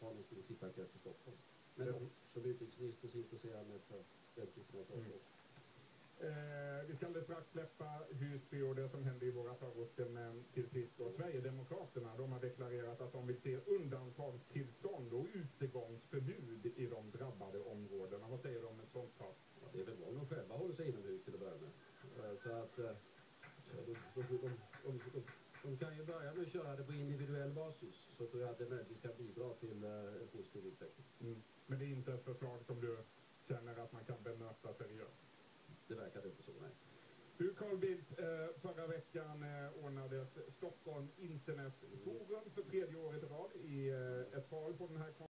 ha någon stor tittarkrets i Stockholm. Men som utrikesminister så intresserar mig för den typen av saker också. Vi ska alldeles strax släppa Husby och det som hände i våra förorter, men till sist då Sverigedemokraterna, de har deklarerat att de vill se undantagstillstånd och utegångsförbud i de drabbade områdena. Vad säger de om ett sånt krav? Ja, det är väl bra om de själva håller sig inomhus till att börja med. Så att de kan ju börja med att köra det på individuell basis, så tror jag att det möjligtvis kan bidra till en positiv utveckling. Men det är inte ett förslag som du känner att man kan bemöta seriöst? Det verkar inte så, nej. Du, Carl Bildt, förra veckan ordnades Stockholm Internetforum för 3:e året i rad i ett tal på den här